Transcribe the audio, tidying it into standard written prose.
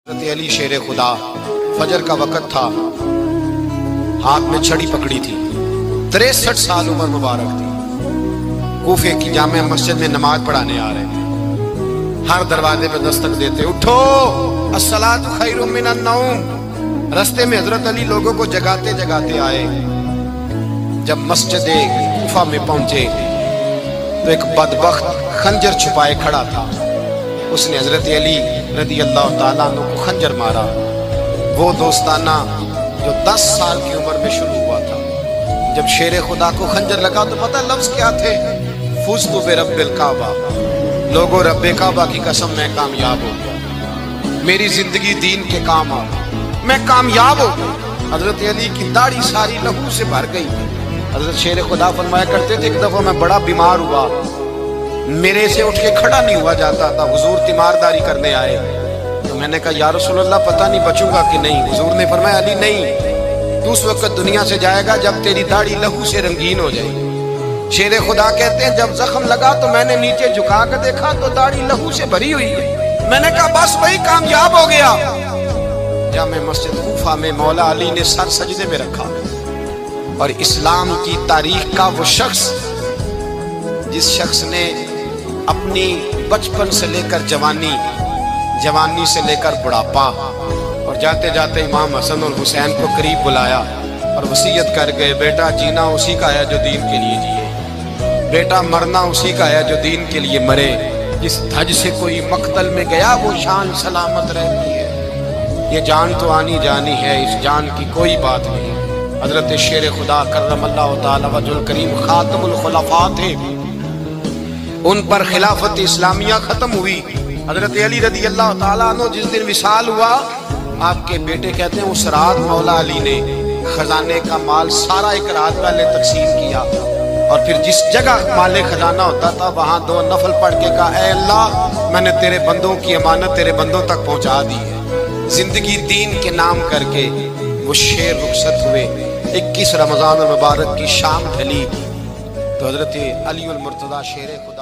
حضرت علی شیر خدا، فجر کا وقت تھا، ہاتھ میں چھڑی پکڑی تھی، 63 سال عمر مبارک تھی، کوفے کی جامع مسجد میں نماز پڑھانے آ رہے ہیں۔ ہر دروازے پہ دستک دیتے، اٹھو الصلاۃ خیر من النوم۔ رستے میں حضرت علی لوگوں کو جگاتے جگاتے آئے۔ جب مسجد کوفہ میں پہنچے تو ایک بدبخت خنجر چھپائے کھڑا تھا، اس نے حضرت علی رضی اللہ تعالیٰ عنہ کو خنجر مارا۔ وہ دوستانہ جو 10 سال کی عمر میں شروع ہوا تھا، جب شیر خدا کو خنجر لگا تو پتہ لفظ کیا تھے؟ فزت برب الکعبہ، لوگوں رب کعبہ کی قسم میں کامیاب ہو گیا، میری زندگی دین کے کام آ گئی، میں کامیاب ہو گیا۔ حضرت علی کی داڑھی ساری لہو سے بھر گئی۔ حضرت شیر خدا فرمایا کرتے تھے، ایک دفعہ میں بڑا بیمار ہوا، میرے سے اٹھ کے کھڑا نہیں ہوا جاتا تھا، حضور تیمارداری کرنے آئے تو میں نے کہا یا رسول اللہ پتہ نہیں بچوں گا کہ نہیں۔ حضور نے فرمایا علی نہیں، تو اس وقت دنیا سے جائے گا جب تیری داڑھی لہو سے رنگین ہو جائے گی۔ شیر خدا کہتے ہیں جب زخم لگا تو میں نے نیچے جھکا کر دیکھا تو داڑھی لہو سے بھری ہوئی ہے، میں نے کہا بس وہی کامیاب ہو گیا۔ جامع مسجد کوفہ میں مولا علی نے سر سجدے میں رکھا، اور اسلام کی تاریخ کا وہ شخص جس شخص نے اپنی بچپن سے لے کر جوانی، جوانی سے لے کر بڑھاپا، اور جاتے جاتے امام حسن اور حسین کو قریب بلایا اور وصیت کر گئے، بیٹا جینا اسی کا ہے جو دین کے لیے جیے، بیٹا مرنا اسی کا ہے جو دین کے لیے مرے، جس دھج سے کوئی مقتل میں گیا وہ شان سلامت رہتی ہے، یہ جان تو آنی جانی ہے، اس جان کی کوئی بات نہیں۔ حضرت شیر خدا کرم اللہ تعالی وجہ الکریم خاتم الخلفاء تھے، ان پر خلافت اسلامیہ ختم ہوئی۔ حضرت علی رضی اللہ تعالیٰ عنہ جس دن وصال ہوا، آپ کے بیٹے کہتے ہیں اس رات مولا علی نے خزانے کا مال سارا ایک رات پہلے تقسیم کیا، اور پھر جس جگہ مال خزانہ ہوتا تھا وہاں 2 نفل پڑھ کے کہا اے اللہ میں نے تیرے بندوں کی امانت تیرے بندوں تک پہنچا دی ہے۔ زندگی دین کے نام کر کے وہ شیر رخصت ہوئے۔ 21 رمضان المبارک کی شام ڈھلی تو حضرت علی المرتضیٰ شیر خدا